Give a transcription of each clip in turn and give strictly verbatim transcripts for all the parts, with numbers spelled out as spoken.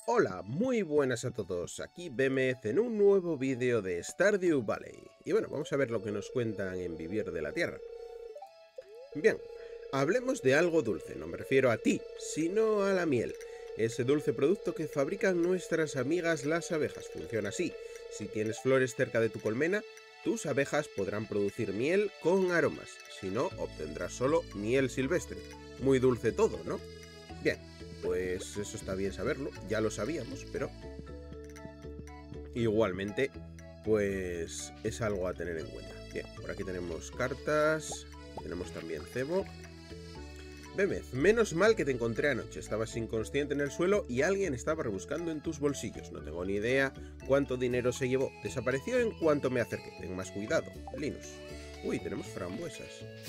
Hola, muy buenas a todos, aquí Bémez en un nuevo vídeo de Stardew Valley. Y bueno, vamos a ver lo que nos cuentan en Vivir de la Tierra. Bien, hablemos de algo dulce, no me refiero a ti, sino a la miel. Ese dulce producto que fabrican nuestras amigas las abejas. Funciona así: si tienes flores cerca de tu colmena, tus abejas podrán producir miel con aromas. Si no, obtendrás solo miel silvestre. Muy dulce todo, ¿no? Bien, pues eso está bien saberlo, ya lo sabíamos, pero igualmente, pues es algo a tener en cuenta. Bien, por aquí tenemos cartas, tenemos también cebo. Bémez, menos mal que te encontré anoche, estabas inconsciente en el suelo y alguien estaba rebuscando en tus bolsillos. No tengo ni idea cuánto dinero se llevó, desapareció en cuanto me acerqué. Ten más cuidado, Linus. Uy, tenemos frambuesas.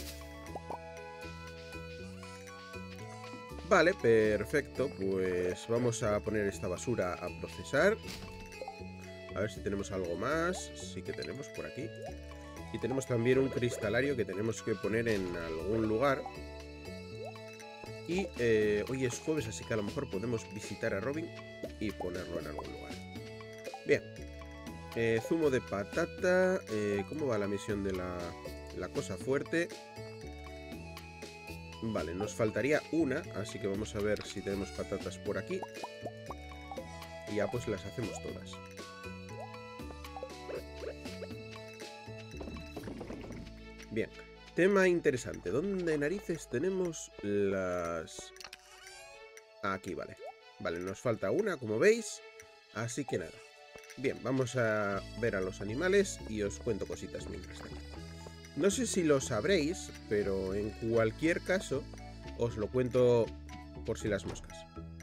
Vale, perfecto, pues vamos a poner esta basura a procesar. A ver si tenemos algo más. Sí que tenemos por aquí. Y tenemos también un cristalario que tenemos que poner en algún lugar. Y eh, hoy es jueves, así que a lo mejor podemos visitar a Robin y ponerlo en algún lugar. Bien. Eh, zumo de patata. Eh, ¿Cómo va la misión de la, la cosa fuerte? Vale, nos faltaría una, así que vamos a ver si tenemos patatas por aquí. Y ya pues las hacemos todas. Bien, tema interesante. ¿Dónde narices tenemos las...? Aquí, vale. Vale, nos falta una, como veis. Así que nada. Bien, vamos a ver a los animales y os cuento cositas mientras tanto. No sé si lo sabréis, pero en cualquier caso os lo cuento por si las moscas.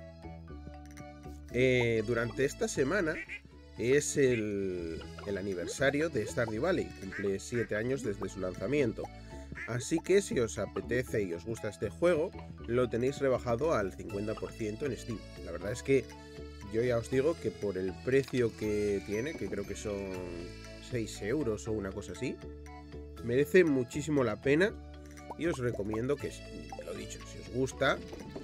Eh, durante esta semana es el, el aniversario de Stardew Valley. Cumple siete años desde su lanzamiento. Así que si os apetece y os gusta este juego, lo tenéis rebajado al cincuenta por ciento en Steam. La verdad es que yo ya os digo que por el precio que tiene, que creo que son seis euros o una cosa así, merece muchísimo la pena y os recomiendo que, lo dicho, si os gusta,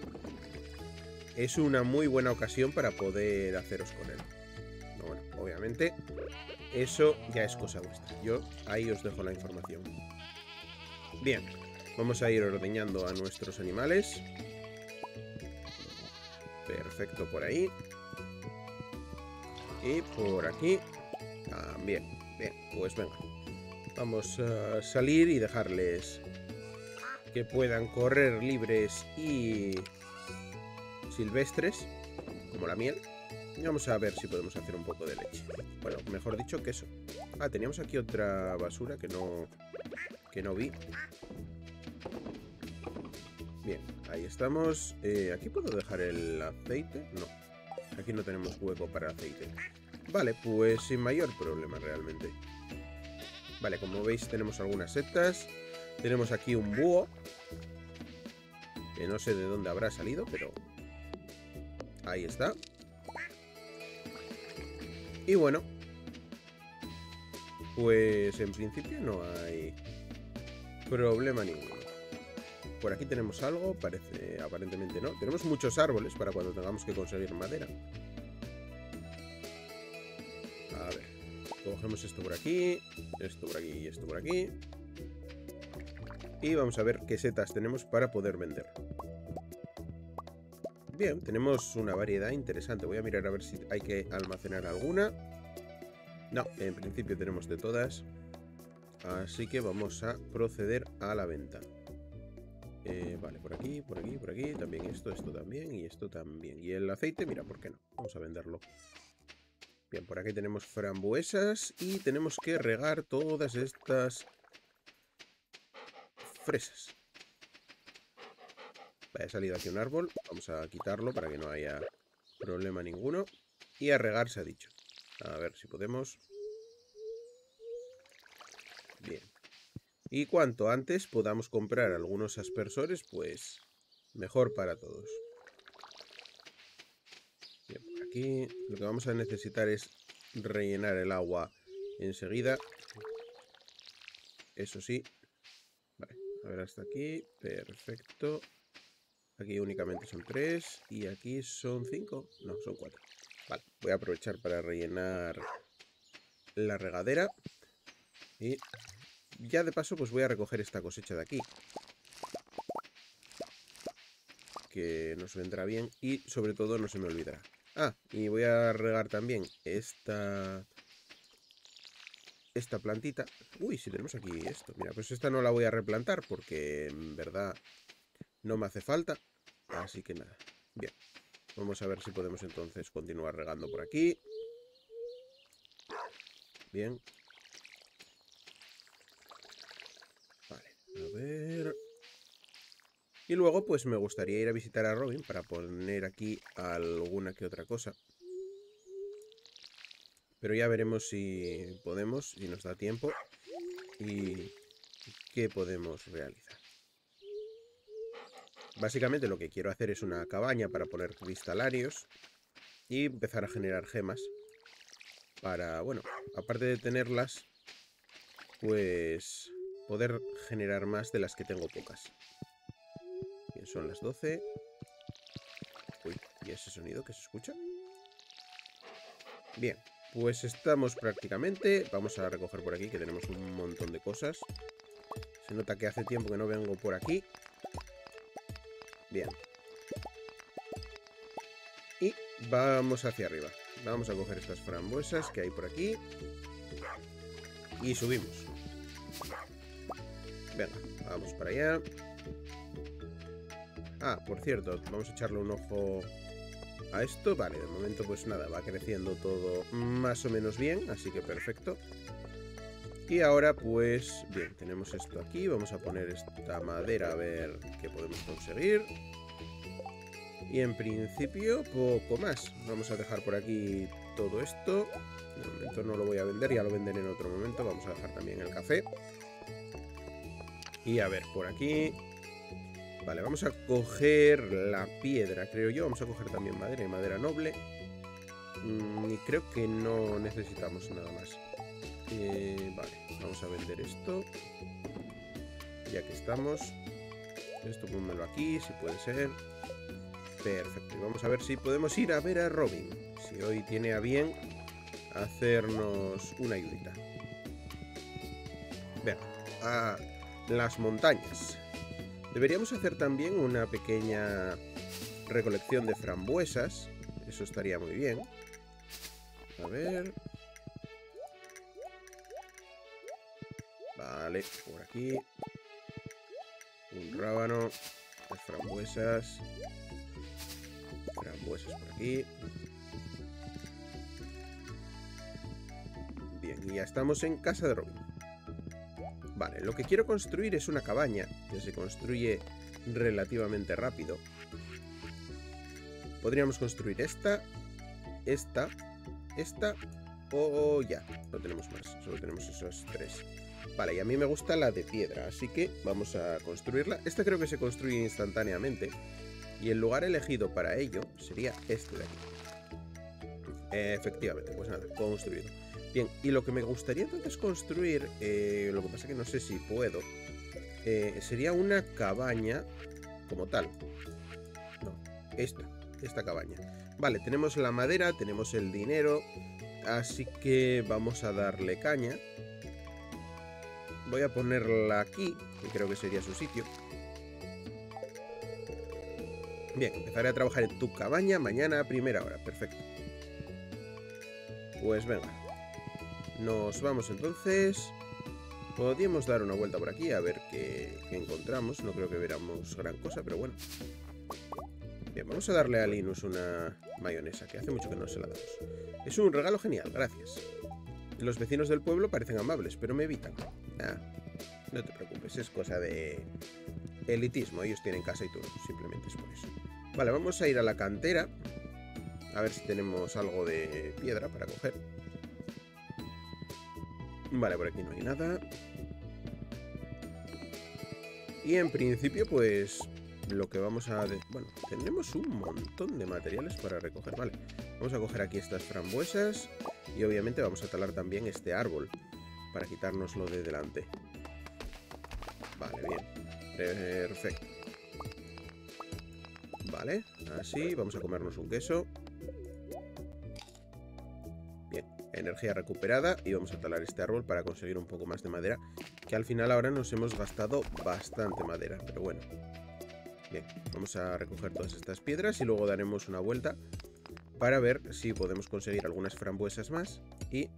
es una muy buena ocasión para poder haceros con él. Bueno, obviamente, eso ya es cosa vuestra. Yo ahí os dejo la información. Bien, vamos a ir ordeñando a nuestros animales. Perfecto, por ahí. Y por aquí también. Bien, pues venga. Vamos a salir y dejarles que puedan correr libres y silvestres, como la miel. Y vamos a ver si podemos hacer un poco de leche. Bueno, mejor dicho, queso. Ah, teníamos aquí otra basura que no, que no vi. Bien, ahí estamos. Eh, ¿Aquí puedo dejar el aceite? No. Aquí no tenemos hueco para aceite. Vale, pues sin mayor problema realmente. Vale, como veis tenemos algunas setas. Tenemos aquí un búho, que no sé de dónde habrá salido, pero ahí está. Y bueno, pues en principio no hay problema ninguno. Por aquí tenemos algo, parece, aparentemente no. Tenemos muchos árboles para cuando tengamos que conseguir madera. A ver, cogemos esto por aquí, esto por aquí y esto por aquí. Y vamos a ver qué setas tenemos para poder vender. Bien, tenemos una variedad interesante. Voy a mirar a ver si hay que almacenar alguna. No, en principio tenemos de todas. Así que vamos a proceder a la venta. Eh, vale, por aquí, por aquí, por aquí. También esto, esto también y esto también. Y el aceite, mira, ¿por qué no? Vamos a venderlo. Bien, por aquí tenemos frambuesas y tenemos que regar todas estas fresas. Vale, ha salido aquí un árbol. Vamos a quitarlo para que no haya problema ninguno. Y a regar se ha dicho. A ver si podemos. Bien. Y cuanto antes podamos comprar algunos aspersores, pues mejor para todos. Bien, por aquí lo que vamos a necesitar es rellenar el agua enseguida. Eso sí. Vale, a ver hasta aquí. Perfecto. Aquí únicamente son tres. Y aquí son cinco. No, son cuatro. Vale, voy a aprovechar para rellenar la regadera. Y ya de paso pues voy a recoger esta cosecha de aquí, que nos vendrá bien y sobre todo no se me olvidará. Ah, y voy a regar también esta... Esta plantita. Uy, si tenemos aquí esto. Mira, pues esta no la voy a replantar porque en verdad no me hace falta. Así que nada. Bien. Vamos a ver si podemos entonces continuar regando por aquí. Bien. Vale, a ver... Y luego pues me gustaría ir a visitar a Robin para poner aquí alguna que otra cosa. Pero ya veremos si podemos, si nos da tiempo y qué podemos realizar. Básicamente lo que quiero hacer es una cabaña para poner cristalios y empezar a generar gemas. Para, bueno, aparte de tenerlas, pues poder generar más de las que tengo pocas. Bien, son las doce. Uy, ¿y ese sonido que se escucha? Bien, pues estamos prácticamente. Vamos a recoger por aquí, que tenemos un montón de cosas. Se nota que hace tiempo que no vengo por aquí. Bien. Y vamos hacia arriba. Vamos a coger estas frambuesas que hay por aquí. Y subimos. Venga, vamos para allá. Ah, por cierto, vamos a echarle un ojo a esto. Vale, de momento pues nada, va creciendo todo más o menos bien, así que perfecto. Y ahora pues, bien, tenemos esto aquí. Vamos a poner esta madera a ver qué podemos conseguir. Y en principio poco más. Vamos a dejar por aquí todo esto. De momento no lo voy a vender, ya lo venderé en otro momento. Vamos a dejar también el café. Y a ver, por aquí... Vale, vamos a coger la piedra, creo yo. Vamos a coger también madera y madera noble. Mm, y creo que no necesitamos nada más. Eh, vale, vamos a vender esto. Ya que estamos. Esto pónmelo aquí, si puede ser. Perfecto, y vamos a ver si podemos ir a ver a Robin. Si hoy tiene a bien hacernos una ayudita. Venga, a las montañas. Deberíamos hacer también una pequeña recolección de frambuesas. Eso estaría muy bien. A ver. Vale, por aquí. Un rábano. Las frambuesas. Frambuesas por aquí. Bien, y ya estamos en casa de Robin. Vale, lo que quiero construir es una cabaña que se construye relativamente rápido. Podríamos construir esta, esta, esta o ya. No tenemos más, solo tenemos esos tres. Vale, y a mí me gusta la de piedra, así que vamos a construirla. Esta creo que se construye instantáneamente. Y el lugar elegido para ello sería este de aquí. Efectivamente, pues nada, construido. Bien, y lo que me gustaría entonces construir, eh, lo que pasa que no sé si puedo, eh, sería una cabaña como tal. No, esta, esta cabaña. Vale, tenemos la madera, tenemos el dinero, así que vamos a darle caña. Voy a ponerla aquí, que creo que sería su sitio. Bien, empezaré a trabajar en tu cabaña mañana a primera hora, perfecto. Pues venga. Nos vamos entonces. Podríamos dar una vuelta por aquí a ver qué, qué encontramos. No creo que veramos gran cosa, pero bueno. Bien, vamos a darle a Linus una mayonesa, que hace mucho que no se la damos. Es un regalo genial, gracias. Los vecinos del pueblo parecen amables, pero me evitan. Ah, no te preocupes, es cosa de elitismo. Ellos tienen casa y tú no, simplemente es por eso. Vale, vamos a ir a la cantera. A ver si tenemos algo de piedra para coger. Vale, por aquí no hay nada. Y en principio, pues, lo que vamos a... Bueno, tenemos un montón de materiales para recoger. Vale, vamos a coger aquí estas frambuesas. Y obviamente vamos a talar también este árbol para quitárnoslo de delante. Vale, bien. Perfecto. Vale, así, vamos a comernos un queso. Bien, energía recuperada. Y vamos a talar este árbol para conseguir un poco más de madera, que al final ahora nos hemos gastado bastante madera, pero bueno. Bien, vamos a recoger todas estas piedras y luego daremos una vuelta para ver si podemos conseguir algunas frambuesas más y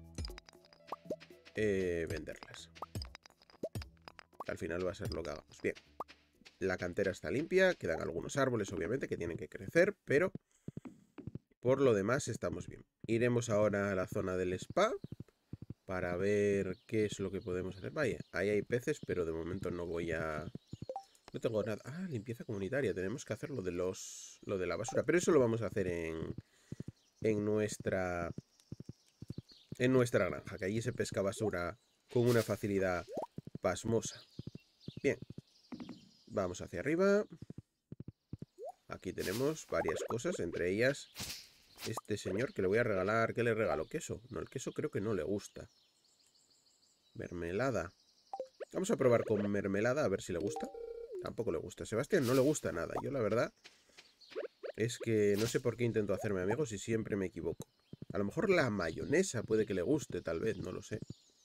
eh, venderlas. Al final va a ser lo que hagamos. Bien, la cantera está limpia, quedan algunos árboles obviamente que tienen que crecer, pero por lo demás estamos bien. Iremos ahora a la zona del spa para ver qué es lo que podemos hacer. Vaya, ahí hay peces, pero de momento no voy a... No tengo nada. Ah, limpieza comunitaria. Tenemos que hacer lo de los... Lo de la basura. Pero eso lo vamos a hacer en... En nuestra... En nuestra granja. Que allí se pesca basura con una facilidad pasmosa. Bien. Vamos hacia arriba. Aquí tenemos varias cosas. Entre ellas... Este señor que le voy a regalar... ¿Qué le regalo? ¿Queso? No, el queso creo que no le gusta. Mermelada. Vamos a probar con mermelada a ver si le gusta. Tampoco le gusta. A Sebastián no le gusta nada. Yo la verdad es que no sé por qué intento hacerme amigos y siempre me equivoco. A lo mejor la mayonesa puede que le guste, tal vez, no lo sé.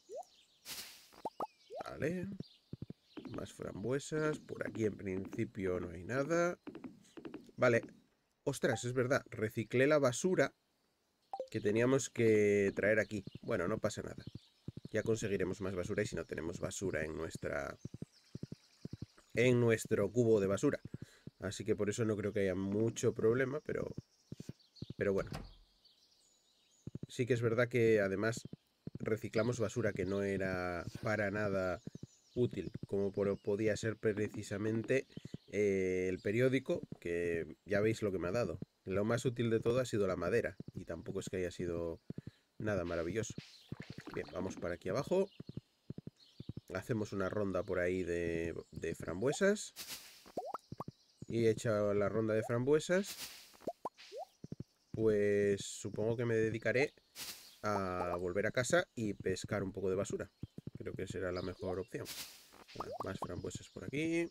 Vale. Más frambuesas. Por aquí en principio no hay nada. Vale. Ostras, es verdad. Reciclé la basura que teníamos que traer aquí. Bueno, no pasa nada. Ya conseguiremos más basura y si no tenemos basura en nuestra... En nuestro cubo de basura. Así que por eso no creo que haya mucho problema, pero... Pero bueno. Sí que es verdad que además reciclamos basura que no era para nada útil, como por, podía ser precisamente eh, el periódico, que ya veis lo que me ha dado. Lo más útil de todo ha sido la madera, y tampoco es que haya sido nada maravilloso. Bien, vamos para aquí abajo. Hacemos una ronda por ahí de, de frambuesas. Y hecha la ronda de frambuesas, pues supongo que me dedicaré a volver a casa y pescar un poco de basura. Creo que será la mejor opción. Bueno, más frambuesas por aquí.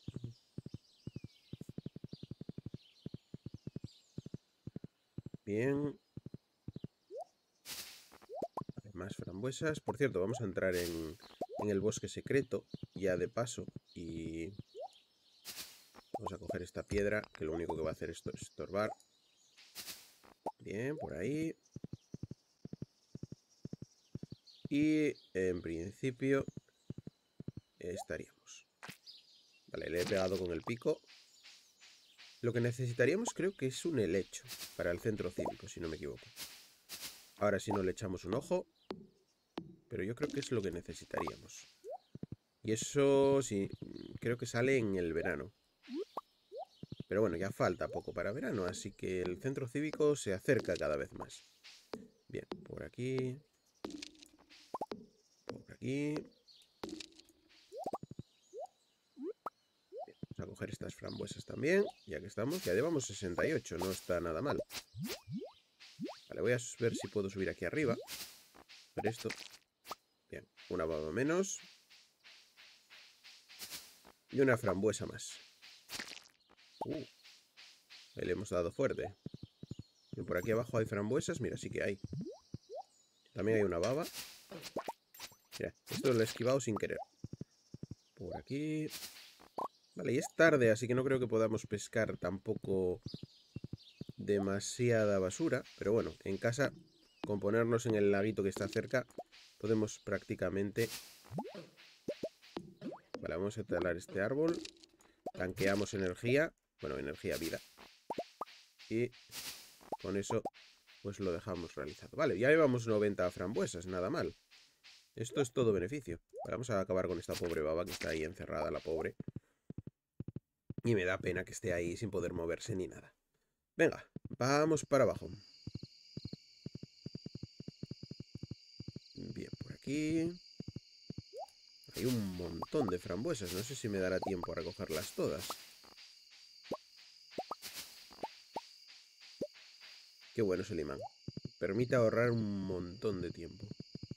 Bien. Más frambuesas. Por cierto, vamos a entrar en, en el bosque secreto, ya de paso. Y vamos a coger esta piedra, que lo único que va a hacer esto es estorbar. Bien, por ahí. Y en principio estaríamos. Vale, le he pegado con el pico. Lo que necesitaríamos creo que es un helecho para el centro cívico, si no me equivoco. Ahora si no le echamos un ojo. Pero yo creo que es lo que necesitaríamos. Y eso sí, creo que sale en el verano. Pero bueno, ya falta poco para verano, así que el centro cívico se acerca cada vez más. Bien, por aquí. Por aquí. Vamos a coger estas frambuesas también, ya que estamos. Ya llevamos sesenta y ocho, no está nada mal. Vale, voy a ver si puedo subir aquí arriba. Ver esto. Bien, una baba menos. Y una frambuesa más. Uh, ahí le hemos dado fuerte. Y por aquí abajo hay frambuesas. Mira, sí que hay. También hay una baba. Mira, esto lo he esquivado sin querer. Por aquí. Vale, y es tarde, así que no creo que podamos pescar tampoco demasiada basura. Pero bueno, en casa, con ponernos en el laguito que está cerca, podemos prácticamente... Vale, vamos a talar este árbol. Tanqueamos energía. Bueno, energía, vida. Y con eso, pues lo dejamos realizado. Vale, ya llevamos noventa frambuesas, nada mal. Esto es todo beneficio. Vale, vamos a acabar con esta pobre baba que está ahí encerrada, la pobre. Y me da pena que esté ahí sin poder moverse ni nada. Venga, vamos para abajo. Bien, por aquí. Hay un montón de frambuesas. No sé si me dará tiempo a recogerlas todas. Qué bueno es el imán. Permite ahorrar un montón de tiempo.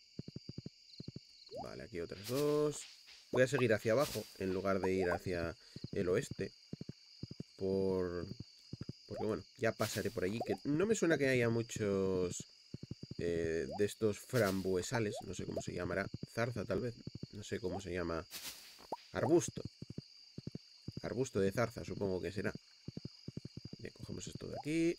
Vale, aquí otras dos. Voy a seguir hacia abajo en lugar de ir hacia el oeste. Por... Porque bueno, ya pasaré por allí. Que no me suena que haya muchos eh, de estos frambuesales. No sé cómo se llamará. Zarza, tal vez. No sé cómo se llama. Arbusto. Arbusto de zarza, supongo que será. Bien, cogemos esto de aquí.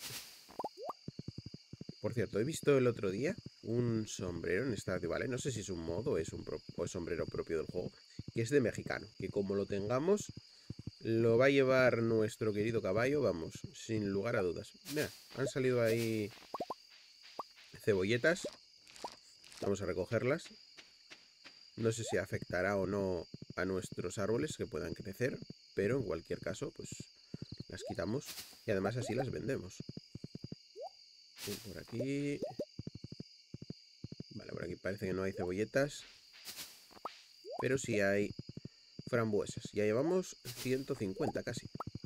Por cierto, he visto el otro día un sombrero en Stardew Valley. No sé si es un modo o es un, pro o es sombrero propio del juego. Que es de mexicano. Que como lo tengamos, lo va a llevar nuestro querido caballo, vamos, sin lugar a dudas. Mira, han salido ahí cebolletas. Vamos a recogerlas. No sé si afectará o no a nuestros árboles que puedan crecer, pero en cualquier caso, pues las quitamos y además así las vendemos. Y por aquí... Vale, por aquí parece que no hay cebolletas, pero sí hay frambuesas. Ya llevamos ciento cincuenta casi.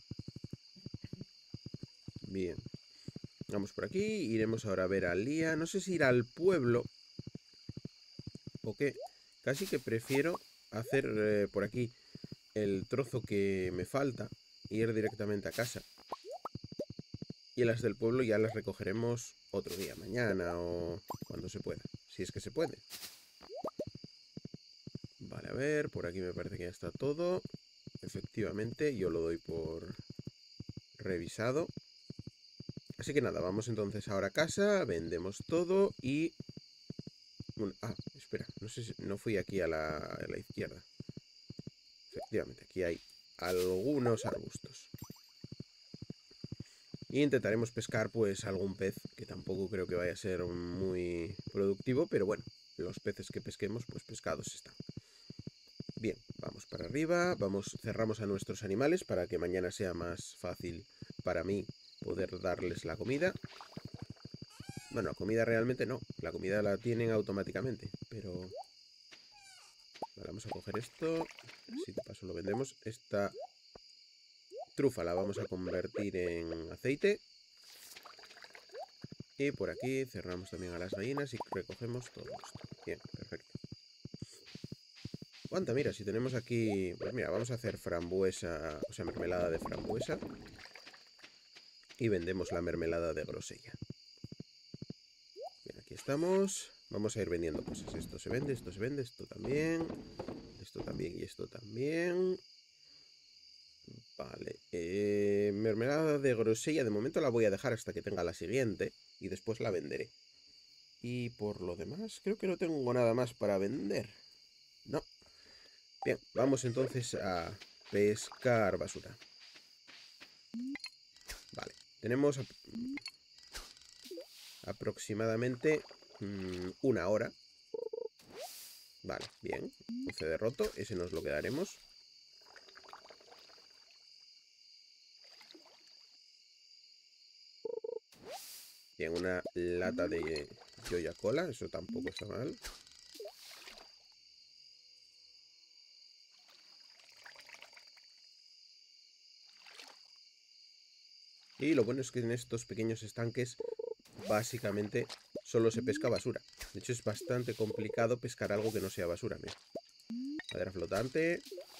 Bien. Vamos por aquí, iremos ahora a ver a Lía. No sé si ir al pueblo o qué. Casi que prefiero hacer eh, por aquí el trozo que me falta e ir directamente a casa. Y las del pueblo ya las recogeremos otro día, mañana o cuando se pueda. Si es que se puede. Vale, a ver, por aquí me parece que ya está todo. Efectivamente, yo lo doy por revisado. Así que nada, vamos entonces ahora a casa, vendemos todo y... Bueno, ah, espera, no sé si... No fui aquí a la, a la izquierda. Efectivamente, aquí hay algunos arbustos. Y intentaremos pescar pues algún pez, que tampoco creo que vaya a ser muy productivo, pero bueno, los peces que pesquemos pues pescados están. Bien, vamos para arriba, vamos, cerramos a nuestros animales para que mañana sea más fácil para mí poder darles la comida. Bueno, la comida realmente no, la comida la tienen automáticamente, pero... Vale, vamos a coger esto, si de paso lo vendemos. Esta trufa la vamos a convertir en aceite. Y por aquí cerramos también a las gallinas y recogemos todo esto. Bien, perfecto. Aguanta, mira, si tenemos aquí... Pues mira, vamos a hacer frambuesa, o sea, mermelada de frambuesa. Y vendemos la mermelada de grosella. Bien, aquí estamos. Vamos a ir vendiendo cosas. Esto se vende, esto se vende, esto también. Esto también y esto también. Vale. Eh, mermelada de grosella, de momento la voy a dejar hasta que tenga la siguiente. Y después la venderé. Y por lo demás, creo que no tengo nada más para vender. No. Bien, vamos entonces a pescar basura. Vale, tenemos ap aproximadamente mmm, una hora. Vale, bien. once de roto, ese nos lo quedaremos. Bien, una lata de Joya Cola, eso tampoco está mal. Y lo bueno es que en estos pequeños estanques básicamente solo se pesca basura. De hecho es bastante complicado pescar algo que no sea basura. Mira. Madera flotante.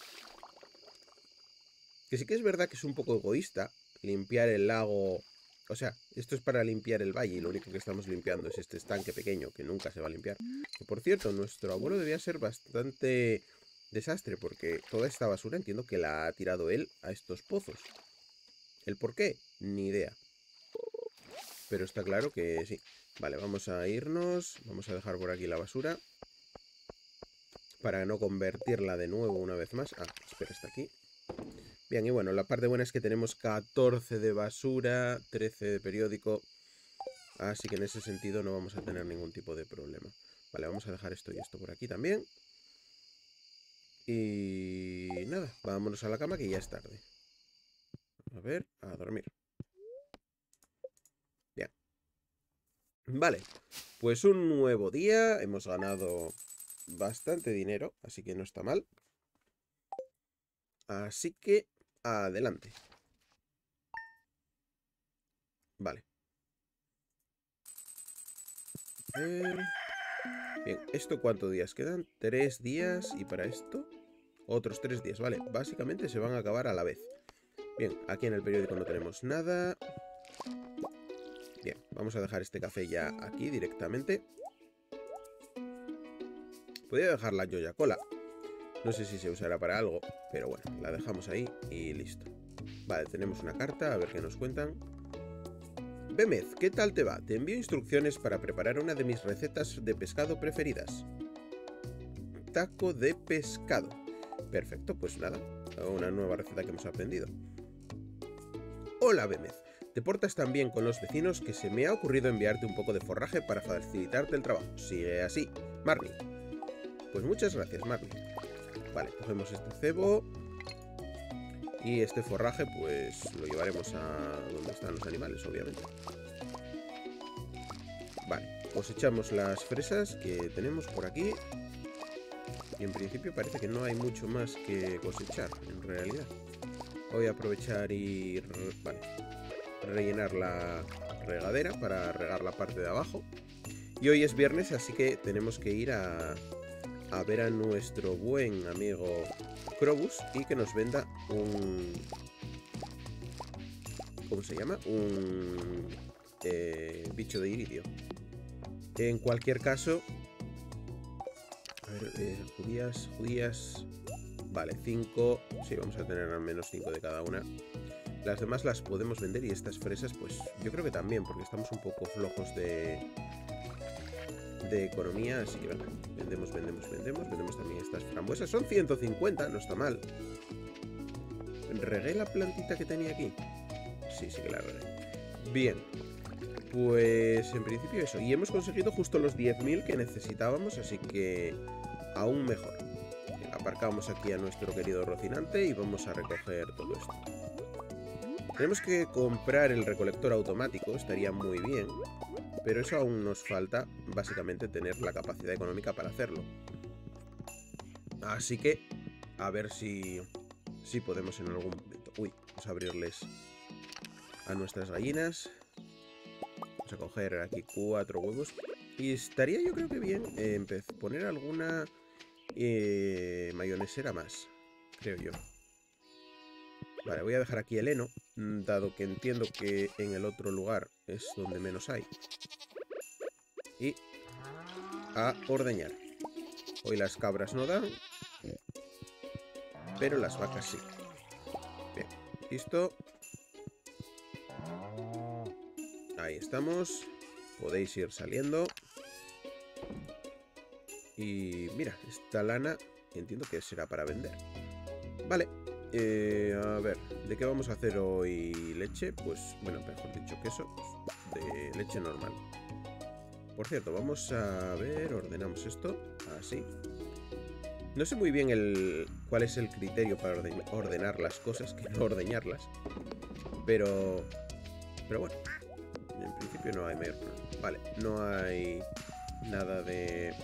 Que sí que es verdad que es un poco egoísta limpiar el lago. O sea, esto es para limpiar el valle y lo único que estamos limpiando es este estanque pequeño que nunca se va a limpiar. Que por cierto, nuestro abuelo debía ser bastante desastre porque toda esta basura entiendo que la ha tirado él a estos pozos. ¿El por qué? Ni idea. Pero está claro que sí. Vale, vamos a irnos. Vamos a dejar por aquí la basura. Para no convertirla de nuevo una vez más. Ah, espera, está aquí. Bien, y bueno, la parte buena es que tenemos catorce de basura, trece de periódico. Así que en ese sentido no vamos a tener ningún tipo de problema. Vale, vamos a dejar esto y esto por aquí también. Y nada, vámonos a la cama que ya es tarde. A ver, a dormir. Bien. Vale, pues un nuevo día. Hemos ganado bastante dinero, así que no está mal. Así que adelante. Vale. A ver. Bien, ¿esto cuántos días quedan? Tres días y para esto otros tres días, vale. Básicamente se van a acabar a la vez. Bien, aquí en el periódico no tenemos nada. Bien, vamos a dejar este café ya aquí directamente. Podría dejar la Joya Cola. No sé si se usará para algo, pero bueno, la dejamos ahí y listo. Vale, tenemos una carta, a ver qué nos cuentan. Bémez, ¿qué tal te va? Te envío instrucciones para preparar una de mis recetas de pescado preferidas. Taco de pescado. Perfecto, pues nada, una nueva receta que hemos aprendido. Hola, Bémez. Te portas tan bien con los vecinos que se me ha ocurrido enviarte un poco de forraje para facilitarte el trabajo. Sigue así. Marnie. Pues muchas gracias, Marnie. Vale, cogemos este cebo. Y este forraje, pues lo llevaremos a donde están los animales, obviamente. Vale, cosechamos las fresas que tenemos por aquí. Y en principio parece que no hay mucho más que cosechar, en realidad. Voy a aprovechar y... Vale. Rellenar la regadera para regar la parte de abajo. Y hoy es viernes, así que tenemos que ir a, a ver a nuestro buen amigo Krobus y que nos venda un... ¿Cómo se llama? Un eh, bicho de iridio. En cualquier caso... A ver, eh, judías, judías... Vale, cinco. Sí, vamos a tener al menos cinco de cada una. Las demás las podemos vender y estas fresas, pues yo creo que también, porque estamos un poco flojos de, de economía, así que venga, vendemos, vendemos, vendemos, vendemos también estas frambuesas. Son ciento cincuenta, no está mal. ¿Regué la plantita que tenía aquí? Sí, sí que la regué. Bien, pues en principio eso. Y hemos conseguido justo los diez mil que necesitábamos, así que aún mejor. Aparcamos aquí a nuestro querido Rocinante y vamos a recoger todo esto. Tenemos que comprar el recolector automático, estaría muy bien, pero eso aún nos falta, básicamente, tener la capacidad económica para hacerlo. Así que, a ver si, si podemos en algún momento. Uy, vamos a abrirles a nuestras gallinas. Vamos a coger aquí cuatro huevos. Y estaría yo creo que bien eh, poner alguna eh, mayonesera más, creo yo. Vale, voy a dejar aquí el heno, dado que entiendo que en el otro lugar es donde menos hay. Y a ordeñar. Hoy las cabras no dan, pero las vacas sí. Bien, listo. Ahí estamos. Podéis ir saliendo. Y mira, esta lana entiendo que será para vender. Vale. Eh, a ver, ¿de qué vamos a hacer hoy leche? Pues, bueno, mejor dicho queso, pues, de leche normal. Por cierto, vamos a ver, ordenamos esto, así. No sé muy bien el cuál es el criterio para orden, ordenar las cosas, que no ordeñarlas. Pero, pero bueno, en principio no hay mayor problema. Vale, no hay nada de...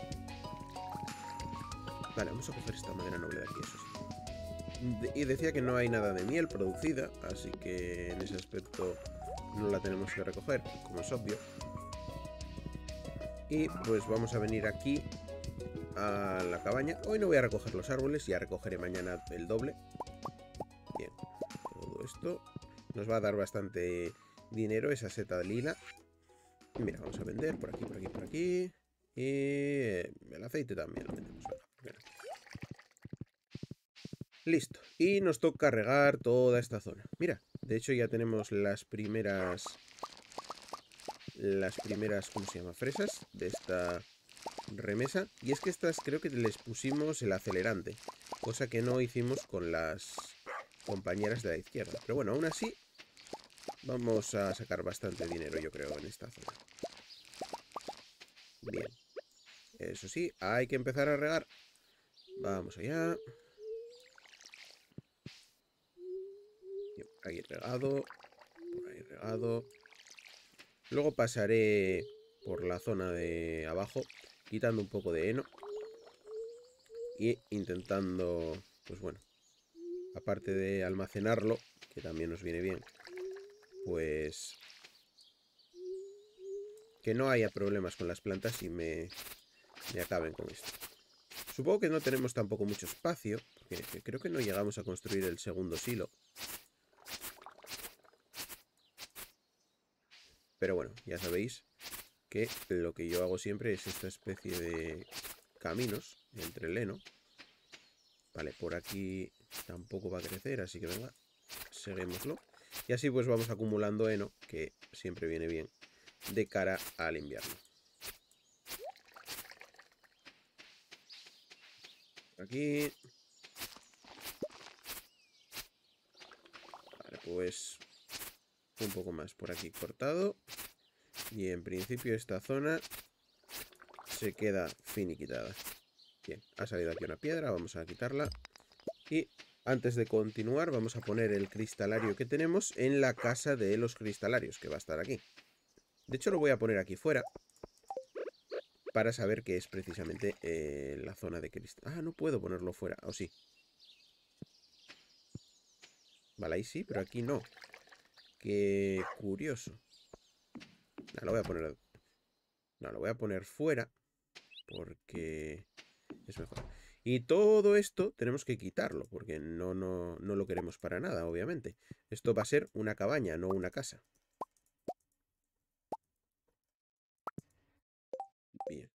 Vale, vamos a coger esta madera noble de aquí, eso sí. Y decía que no hay nada de miel producida, así que en ese aspecto no la tenemos que recoger, como es obvio. Y pues vamos a venir aquí a la cabaña. Hoy no voy a recoger los árboles, ya recogeré mañana el doble. Bien, todo esto nos va a dar bastante dinero, esa seta de lila. Y mira, vamos a vender por aquí, por aquí, por aquí. Y el aceite también lo vendemos. Listo. Y nos toca regar toda esta zona. Mira, de hecho ya tenemos las primeras... Las primeras, ¿cómo se llama? Fresas de esta remesa. Y es que estas creo que les pusimos el acelerante. Cosa que no hicimos con las compañeras de la izquierda. Pero bueno, aún así vamos a sacar bastante dinero, yo creo, en esta zona. Bien. Eso sí, hay que empezar a regar. Vamos allá. Por ahí regado. Por ahí regado. Luego pasaré por la zona de abajo, quitando un poco de heno. Y intentando, pues bueno, aparte de almacenarlo, que también nos viene bien, pues que no haya problemas con las plantas y me, me acaben con esto. Supongo que no tenemos tampoco mucho espacio, porque creo que no llegamos a construir el segundo silo. Pero bueno, ya sabéis que lo que yo hago siempre es esta especie de caminos entre el heno. Vale, por aquí tampoco va a crecer, así que venga, seguémoslo. Y así pues vamos acumulando heno, que siempre viene bien de cara al invierno. Aquí. Vale, pues un poco más por aquí cortado. Y en principio esta zona se queda finiquitada. Bien, ha salido aquí una piedra, vamos a quitarla. Y antes de continuar vamos a poner el cristalario que tenemos en la casa de los cristalarios, que va a estar aquí. De hecho lo voy a poner aquí fuera para saber que es precisamente eh, la zona de cristal. Ah, no puedo ponerlo fuera, o sí. Vale, ahí sí, pero aquí no. Qué curioso. No, lo voy a poner... No, lo voy a poner fuera porque es mejor. Y todo esto tenemos que quitarlo porque no, no, no lo queremos para nada, obviamente. Esto va a ser una cabaña, no una casa. Bien.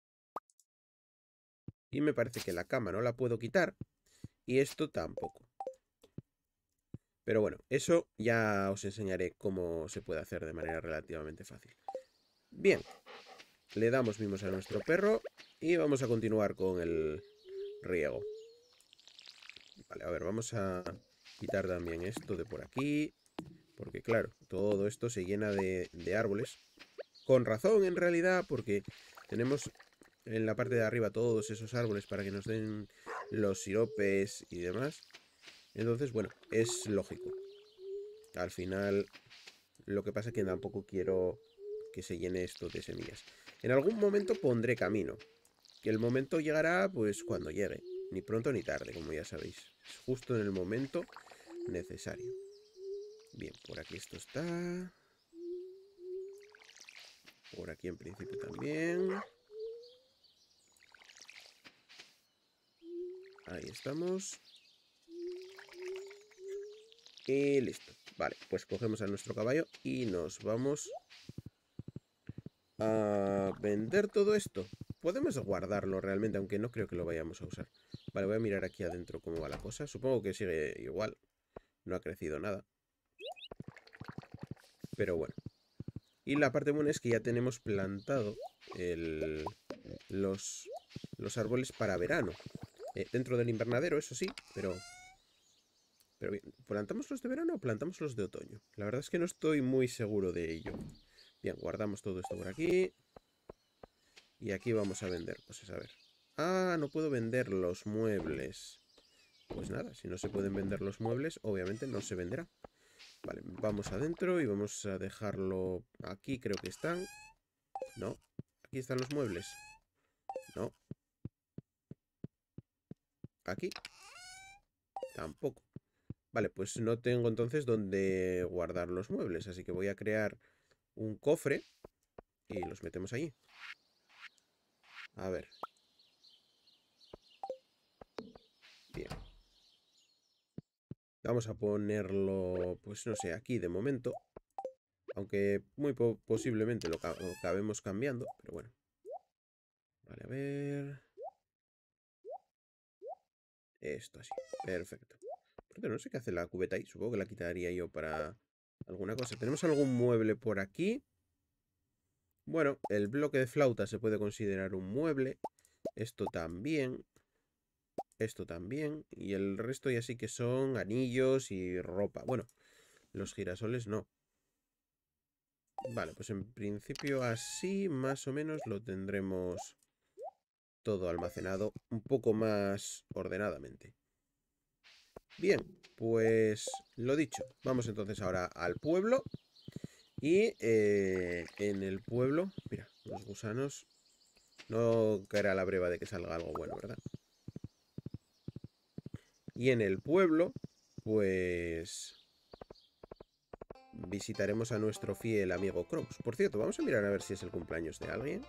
Y me parece que la cama no la puedo quitar y esto tampoco. Pero bueno, eso ya os enseñaré cómo se puede hacer de manera relativamente fácil. Bien, le damos mimos a nuestro perro y vamos a continuar con el riego. Vale, a ver, vamos a quitar también esto de por aquí, porque claro, todo esto se llena de, de árboles. Con razón, en realidad, porque tenemos en la parte de arriba todos esos árboles para que nos den los siropes y demás. Entonces, bueno, es lógico. Al final, lo que pasa es que tampoco quiero que se llene esto de semillas. En algún momento pondré camino. Que el momento llegará, pues, cuando llegue. Ni pronto ni tarde, como ya sabéis. Es justo en el momento necesario. Bien, por aquí esto está. Por aquí en principio también. Ahí estamos. Y listo. Vale, pues cogemos a nuestro caballo y nos vamos a vender todo esto. Podemos guardarlo realmente, aunque no creo que lo vayamos a usar. Vale, voy a mirar aquí adentro cómo va la cosa. Supongo que sigue igual. No ha crecido nada. Pero bueno. Y la parte buena es que ya tenemos plantado el, los, los árboles para verano. Eh, dentro del invernadero, eso sí, pero... Pero bien, ¿plantamos los de verano o plantamos los de otoño? La verdad es que no estoy muy seguro de ello. Bien, guardamos todo esto por aquí. Y aquí vamos a vender cosas, a ver. Ah, no puedo vender los muebles. Pues nada, si no se pueden vender los muebles, obviamente no se venderá. Vale, vamos adentro y vamos a dejarlo aquí, creo que están. No, aquí están los muebles. No. Aquí. Tampoco. Vale, pues no tengo entonces dónde guardar los muebles, así que voy a crear un cofre y los metemos allí. A ver. Bien. Vamos a ponerlo, pues no sé, aquí de momento. Aunque muy po posiblemente lo, ca lo acabemos cambiando, pero bueno. Vale, a ver. Esto así. Perfecto. Porque no sé qué hace la cubeta ahí. Supongo que la quitaría yo para alguna cosa. ¿Tenemos algún mueble por aquí? Bueno, el bloque de flauta se puede considerar un mueble. Esto también. Esto también. Y el resto ya sí que son anillos y ropa. Bueno, los girasoles no. Vale, pues en principio así más o menos lo tendremos todo almacenado un poco más ordenadamente. Bien, pues lo dicho, vamos entonces ahora al pueblo. Y eh, en el pueblo, mira, los gusanos, no caerá la breva de que salga algo bueno, ¿verdad? Y en el pueblo, pues visitaremos a nuestro fiel amigo Crows. Por cierto, vamos a mirar a ver si es el cumpleaños de alguien.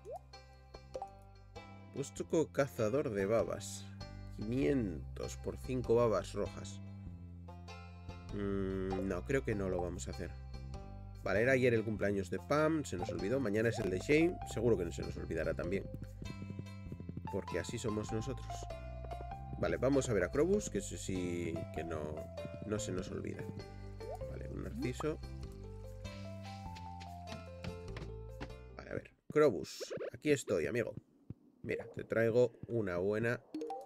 Busco cazador de babas. quinientos por cinco babas rojas. Mm, no, creo que no lo vamos a hacer. Vale, era ayer el cumpleaños de Pam, se nos olvidó. Mañana es el de Shane, seguro que no se nos olvidará también. Porque así somos nosotros. Vale, vamos a ver a Krobus, que eso sí que no, no se nos olvida. Vale, un narciso. Vale, a ver. Krobus, aquí estoy, amigo. Mira, te traigo una buena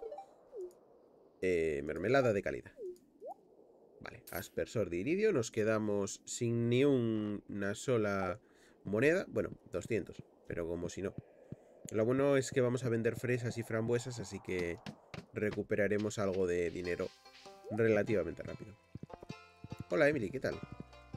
eh, mermelada de calidad. Vale, aspersor de iridio. Nos quedamos sin ni un, una sola moneda. Bueno, doscientos, pero como si no. Lo bueno es que vamos a vender fresas y frambuesas, así que recuperaremos algo de dinero relativamente rápido. Hola, Emily, ¿qué tal?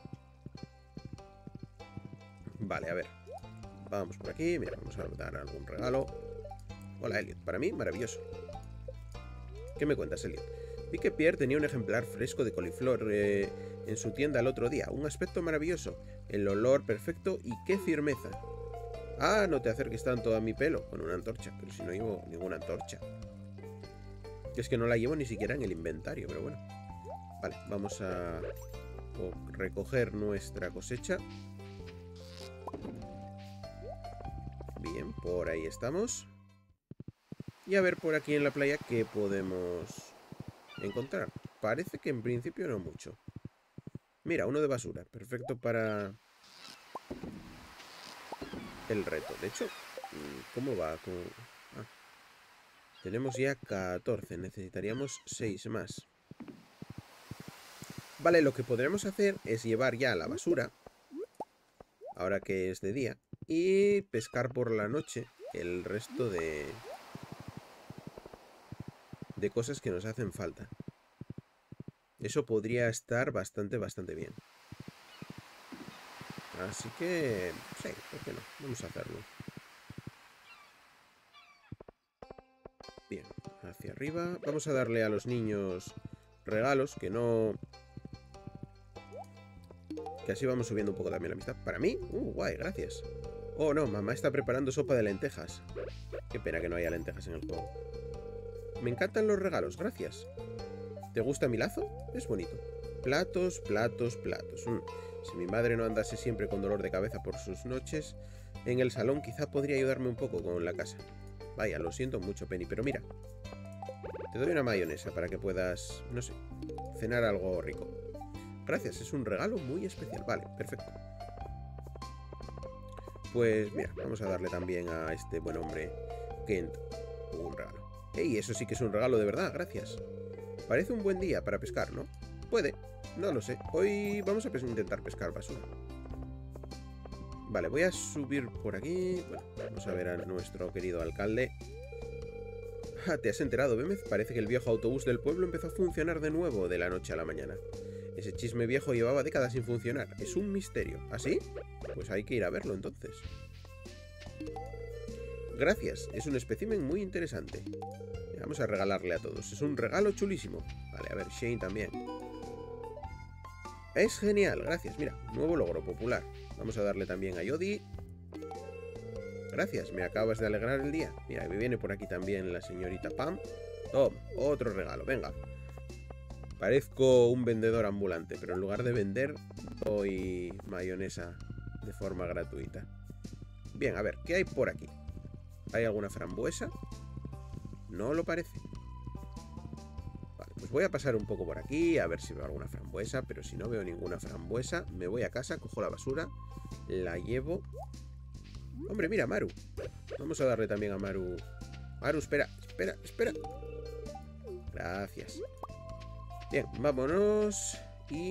Vale, a ver. Vamos por aquí. Mira, vamos a dar algún regalo. Hola, Elliot. Para mí, maravilloso. ¿Qué me cuentas, Elliot? Vi que Pierre tenía un ejemplar fresco de coliflor eh, en su tienda el otro día. Un aspecto maravilloso. El olor perfecto y qué firmeza. Ah, no te acerques tanto a mi pelo con una antorcha. Pero si no llevo ninguna antorcha. Es que no la llevo ni siquiera en el inventario, pero bueno. Vale, vamos a recoger nuestra cosecha. Bien, por ahí estamos. Y a ver por aquí en la playa qué podemos encontrar. Parece que en principio no mucho. Mira, uno de basura. Perfecto para el reto. De hecho, ¿cómo va? ¿Cómo... Ah. Tenemos ya catorce. Necesitaríamos seis más. Vale, lo que podremos hacer es llevar ya la basura, ahora que es de día, y pescar por la noche el resto de, de cosas que nos hacen falta. Eso podría estar bastante, bastante bien. Así que, sí, ¿por qué no? Vamos a hacerlo. Bien, hacia arriba. Vamos a darle a los niños regalos, que no... Que así vamos subiendo un poco también la amistad. ¿Para mí? Uh, guay, gracias. Oh, no, mamá está preparando sopa de lentejas. Qué pena que no haya lentejas en el juego. Me encantan los regalos, gracias. ¿Te gusta mi lazo? Es bonito. Platos, platos, platos. Mm. Si mi madre no andase siempre con dolor de cabeza por sus noches en el salón, quizá podría ayudarme un poco con la casa. Vaya, lo siento mucho, Penny, pero mira. Te doy una mayonesa para que puedas, no sé, cenar algo rico. Gracias, es un regalo muy especial. Vale, perfecto. Pues mira, vamos a darle también a este buen hombre Kent un regalo. ¡Ey! Eso sí que es un regalo de verdad, gracias. Parece un buen día para pescar, ¿no? Puede, no lo sé. Hoy vamos a intentar pescar basura. Vale, voy a subir por aquí. Bueno, vamos a ver a nuestro querido alcalde. Ah, ¿te has enterado, Bémez? Parece que el viejo autobús del pueblo empezó a funcionar de nuevo de la noche a la mañana. Ese chisme viejo llevaba décadas sin funcionar. Es un misterio. ¿Ah, sí? Pues hay que ir a verlo entonces. Gracias, es un espécimen muy interesante. Vamos a regalarle a todos. Es un regalo chulísimo. Vale, a ver, Shane también. Es genial, gracias. Mira, nuevo logro popular. Vamos a darle también a Yodi. Gracias, me acabas de alegrar el día. Mira, me viene por aquí también la señorita Pam. Toma, otro regalo, venga. Parezco un vendedor ambulante, pero en lugar de vender, doy mayonesa de forma gratuita. Bien, a ver, ¿qué hay por aquí? ¿Hay alguna frambuesa? No lo parece. Vale, pues voy a pasar un poco por aquí a ver si veo alguna frambuesa, pero si no veo ninguna frambuesa, me voy a casa, cojo la basura, la llevo. Hombre, mira, Maru. Vamos a darle también a Maru. Maru, espera, espera, espera. Gracias. Bien, vámonos y...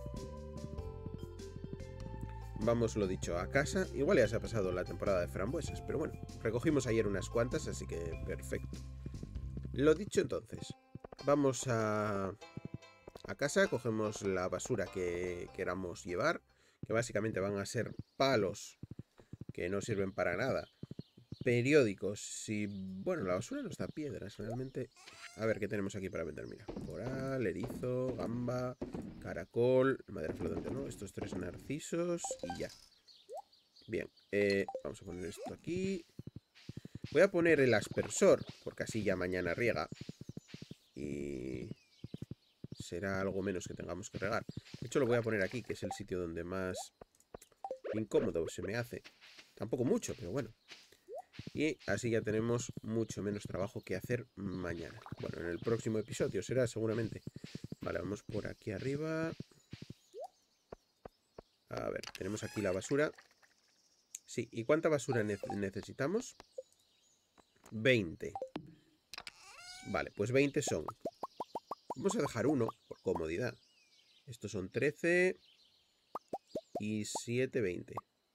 Vamos, lo dicho, a casa. Igual ya se ha pasado la temporada de frambuesas, pero bueno, recogimos ayer unas cuantas, así que perfecto. Lo dicho entonces, vamos a, a casa, cogemos la basura que queramos llevar, que básicamente van a ser palos que no sirven para nada. Periódicos y... bueno, la basura nos da piedras, realmente. A ver, ¿qué tenemos aquí para vender? Mira, coral, erizo, gamba, caracol, madera flotante, ¿no? Estos tres narcisos y ya. Bien, eh, vamos a poner esto aquí. Voy a poner el aspersor, porque así ya mañana riega. Y... será algo menos que tengamos que regar. De hecho, lo voy a poner aquí, que es el sitio donde más incómodo se me hace. Tampoco mucho, pero bueno. Y así ya tenemos mucho menos trabajo que hacer mañana. Bueno, en el próximo episodio será seguramente. Vale, vamos por aquí arriba. A ver, tenemos aquí la basura. Sí, ¿y cuánta basura ne necesitamos? veinte. Vale, pues veinte son. Vamos a dejar uno por comodidad. Estos son trece y siete, veinte.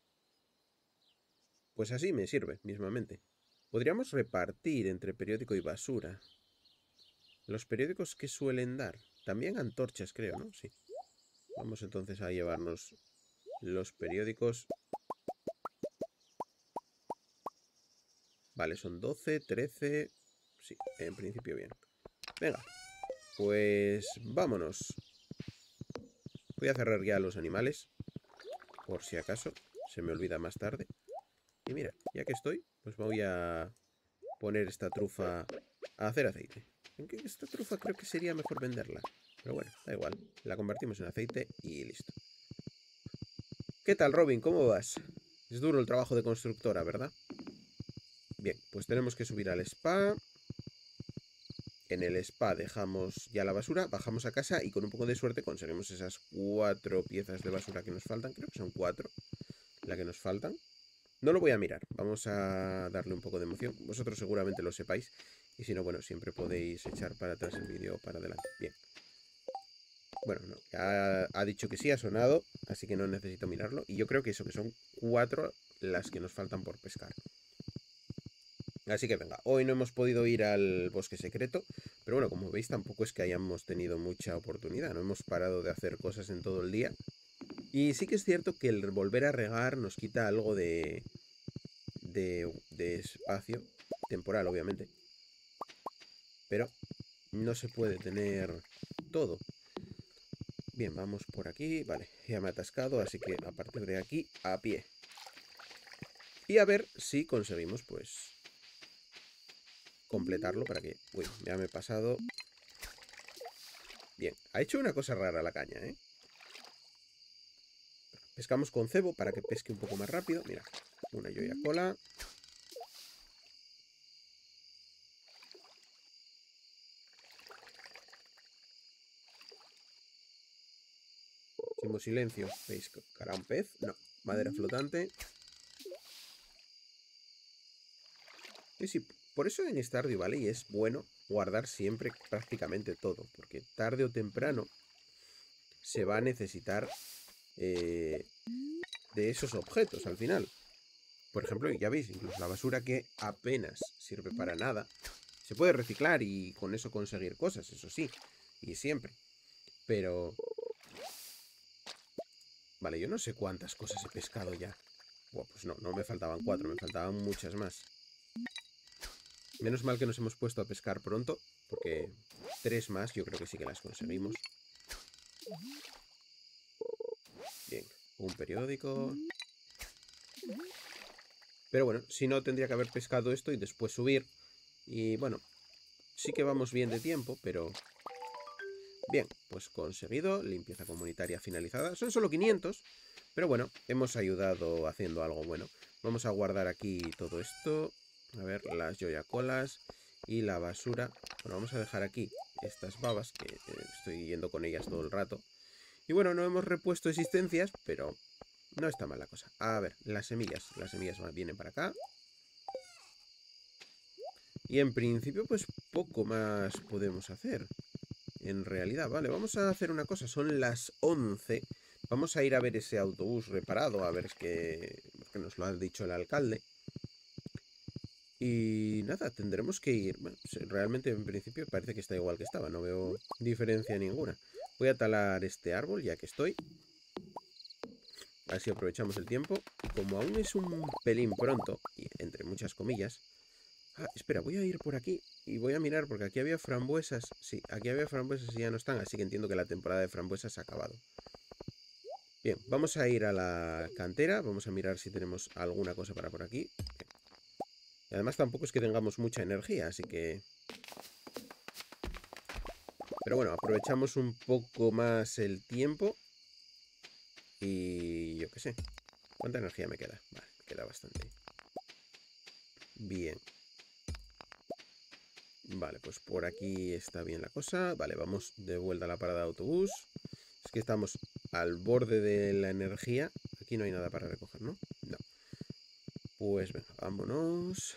Pues así me sirve, mismamente. Podríamos repartir entre periódico y basura. Los periódicos que suelen dar. También antorchas, creo, ¿no? Sí. Vamos entonces a llevarnos los periódicos. Vale, son doce, trece. Sí, en principio bien. Venga, pues vámonos. Voy a cerrar ya los animales, por si acaso se me olvida más tarde. Y mira, ya que estoy, pues voy a poner esta trufa a hacer aceite. Aunque esta trufa creo que sería mejor venderla. Pero bueno, da igual. La convertimos en aceite y listo. ¿Qué tal, Robin? ¿Cómo vas? Es duro el trabajo de constructora, ¿verdad? Bien, pues tenemos que subir al spa. En el spa dejamos ya la basura, bajamos a casa y con un poco de suerte conseguimos esas cuatro piezas de basura que nos faltan. Creo que son cuatro las que nos faltan. No lo voy a mirar, vamos a darle un poco de emoción. Vosotros seguramente lo sepáis. Y si no, bueno, siempre podéis echar para atrás el vídeo o para adelante. Bien. Bueno, no, ya ha dicho que sí, ha sonado, así que no necesito mirarlo. Y yo creo que eso, que son cuatro las que nos faltan por pescar. Así que venga, hoy no hemos podido ir al bosque secreto, pero bueno, como veis tampoco es que hayamos tenido mucha oportunidad, no hemos parado de hacer cosas en todo el día. Y sí que es cierto que el volver a regar nos quita algo de, de, de espacio, temporal obviamente, pero no se puede tener todo. Bien, vamos por aquí, vale, ya me he atascado, así que a partir de aquí, a pie. Y a ver si conseguimos, pues, completarlo para que... Uy, ya me he pasado. Bien, ha hecho una cosa rara la caña, ¿eh? Pescamos con cebo para que pesque un poco más rápido. Mira, una joya cola. Hicimos silencio. ¿Veis? ¿Cara un pez? No. Madera flotante. Y sí, por eso en Stardew Valley es bueno guardar siempre prácticamente todo. Porque tarde o temprano se va a necesitar eh, de esos objetos al final. Por ejemplo, ya veis, incluso la basura que apenas sirve para nada, se puede reciclar y con eso conseguir cosas, eso sí, y siempre. Pero... Vale, yo no sé cuántas cosas he pescado ya. Buah, pues no, no me faltaban cuatro, me faltaban muchas más. Menos mal que nos hemos puesto a pescar pronto, porque tres más yo creo que sí que las conseguimos. Bien, un periódico... Pero bueno, si no tendría que haber pescado esto y después subir. Y bueno, sí que vamos bien de tiempo, pero... Bien, pues conseguido, limpieza comunitaria finalizada. Son solo quinientos, pero bueno, hemos ayudado haciendo algo bueno. Vamos a guardar aquí todo esto. A ver, las joyacolas y la basura. Bueno, vamos a dejar aquí estas babas, que eh, estoy yendo con ellas todo el rato. Y bueno, no hemos repuesto existencias, pero no está mal la cosa. A ver, las semillas. Las semillas vienen para acá. Y en principio, pues poco más podemos hacer. En realidad, vale, vamos a hacer una cosa. Son las once. Vamos a ir a ver ese autobús reparado. A ver qué que nos lo ha dicho el alcalde. Y nada, tendremos que ir. Bueno, realmente en principio parece que está igual que estaba. No veo diferencia ninguna. Voy a talar este árbol ya que estoy. Así aprovechamos el tiempo. Y como aún es un pelín pronto, y entre muchas comillas... Ah, espera, voy a ir por aquí y voy a mirar porque aquí había frambuesas. Sí, aquí había frambuesas y ya no están, así que entiendo que la temporada de frambuesas ha acabado. Bien, vamos a ir a la cantera, vamos a mirar si tenemos alguna cosa para por aquí. Bien. Y además tampoco es que tengamos mucha energía, así que... Pero bueno, aprovechamos un poco más el tiempo. Y yo qué sé. ¿Cuánta energía me queda? Vale, me queda bastante. Bien. Vale, pues por aquí está bien la cosa. Vale, vamos de vuelta a la parada de autobús. Es que estamos al borde de la energía. Aquí no hay nada para recoger, ¿no? No. Pues venga, vámonos.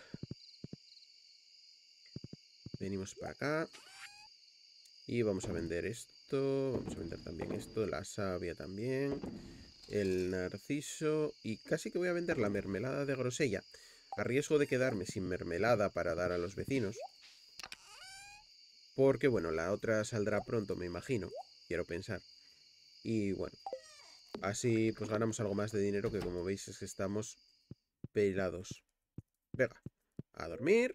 Venimos para acá. Y vamos a vender esto. Vamos a vender también esto. La savia también. El narciso. Y casi que voy a vender la mermelada de grosella. A riesgo de quedarme sin mermelada para dar a los vecinos. Porque, bueno, la otra saldrá pronto, me imagino. Quiero pensar. Y, bueno, así pues ganamos algo más de dinero, que como veis es que estamos pelados. Venga, a dormir.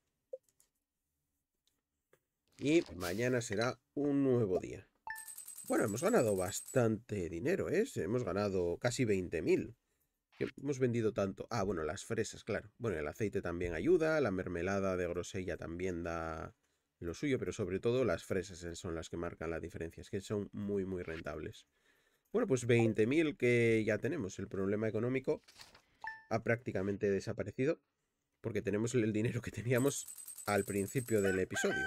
Y mañana será un nuevo día. Bueno, hemos ganado bastante dinero, ¿eh? Hemos ganado casi veinte mil. Hemos vendido tanto. Ah, bueno, las fresas, claro. Bueno, el aceite también ayuda. La mermelada de grosella también da lo suyo, pero sobre todo las fresas son las que marcan la diferencia. Es que son muy, muy rentables. Bueno, pues veinte mil que ya tenemos. El problema económico ha prácticamente desaparecido, porque tenemos el dinero que teníamos al principio del episodio.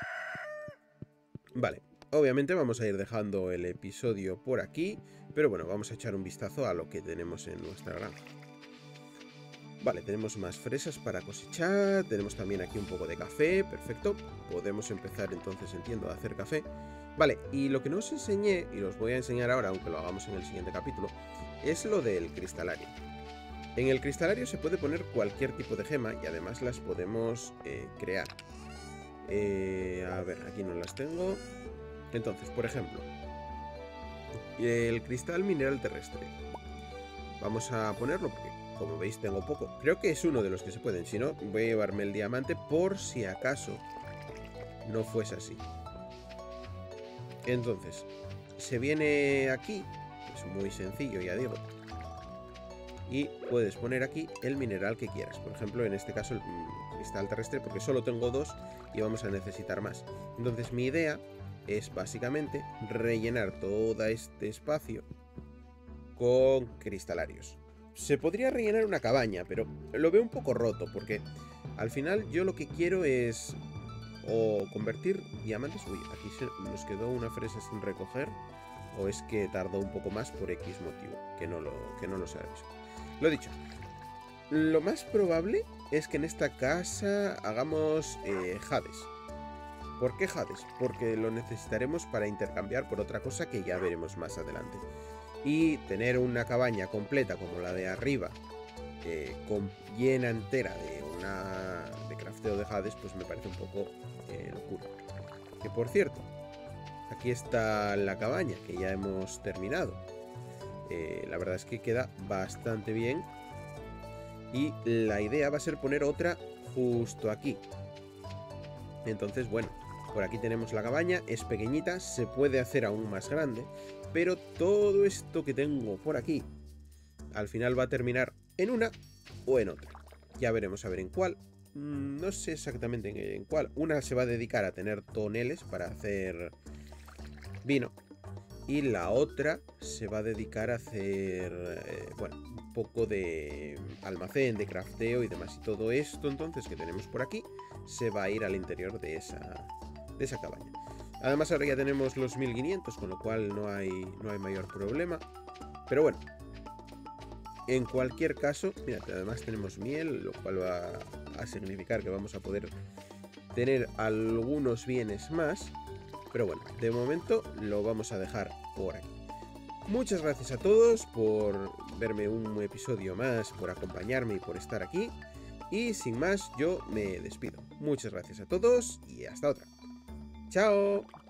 Vale, obviamente vamos a ir dejando el episodio por aquí, pero bueno, vamos a echar un vistazo a lo que tenemos en nuestra granja. Vale, tenemos más fresas para cosechar, tenemos también aquí un poco de café, perfecto. Podemos empezar entonces, entiendo, a hacer café. Vale, y lo que no os enseñé, y os voy a enseñar ahora, aunque lo hagamos en el siguiente capítulo, es lo del cristalario. En el cristalario se puede poner cualquier tipo de gema y además las podemos eh, crear. Eh, a ver, aquí no las tengo. Entonces, por ejemplo, el cristal mineral terrestre. Vamos a ponerlo porque, como veis, tengo poco. Creo que es uno de los que se pueden. Si no, voy a llevarme el diamante por si acaso no fuese así. Entonces, se viene aquí. Es muy sencillo, ya digo. Y puedes poner aquí el mineral que quieras. Por ejemplo, en este caso el cristal terrestre, porque solo tengo dos y vamos a necesitar más. Entonces mi idea es básicamente rellenar todo este espacio con cristalarios. Se podría rellenar una cabaña, pero lo veo un poco roto, porque al final yo lo que quiero es o convertir diamantes. Uy, aquí se nos quedó una fresa sin recoger, o es que tardó un poco más por X motivo, que no lo, que no lo sabemos. Lo dicho, lo más probable es que en esta casa hagamos eh, jades. ¿Por qué jades? Porque lo necesitaremos para intercambiar por otra cosa que ya veremos más adelante. Y tener una cabaña completa como la de arriba, eh, con llena entera de una de crafteo de jades, pues me parece un poco eh, locura. Que por cierto, aquí está la cabaña que ya hemos terminado. Eh, la verdad es que queda bastante bien. Y la idea va a ser poner otra justo aquí. Entonces, bueno, por aquí tenemos la cabaña. Es pequeñita, se puede hacer aún más grande. Pero todo esto que tengo por aquí al final va a terminar en una o en otra. Ya veremos a ver en cuál. No sé exactamente en cuál. Una se va a dedicar a tener toneles para hacer vino. Y la otra se va a dedicar a hacer, eh, bueno, un poco de almacén, de crafteo y demás. Y todo esto, entonces, que tenemos por aquí, se va a ir al interior de esa, de esa cabaña. Además, ahora ya tenemos los mil quinientos, con lo cual no hay, no hay mayor problema. Pero bueno, en cualquier caso, mira, además tenemos miel, lo cual va a significar que vamos a poder tener algunos bienes más. Pero bueno, de momento lo vamos a dejar por aquí. Muchas gracias a todos por verme un episodio más, por acompañarme y por estar aquí. Y sin más, yo me despido. Muchas gracias a todos y hasta otra. ¡Chao!